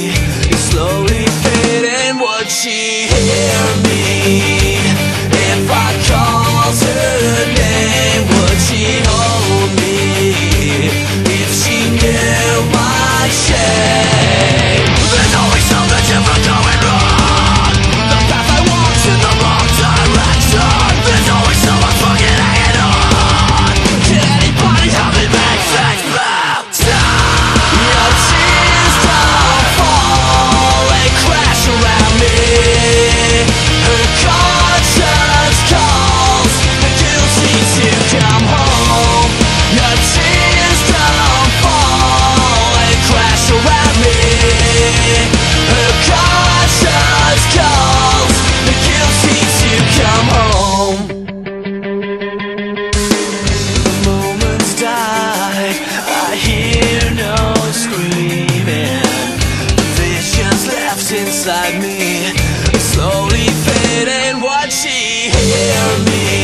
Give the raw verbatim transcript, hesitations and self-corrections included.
is slowly fading. Would she hear me if I called her name? Would she hold me if she knew my shame? There's always something different going wrong. The path I walk's in the wrong direction. There's always someone fucking hanging on. Can anybody help me make things better? Your tears don't fall, they crash around me. Her conscience calls, the guilt needs to come home. Your tears don't fall, they crash around me. Her conscience calls, the guilt needs to come home. The moments die, I hear no screaming. The visions left inside me, slowly fading. Would she hear me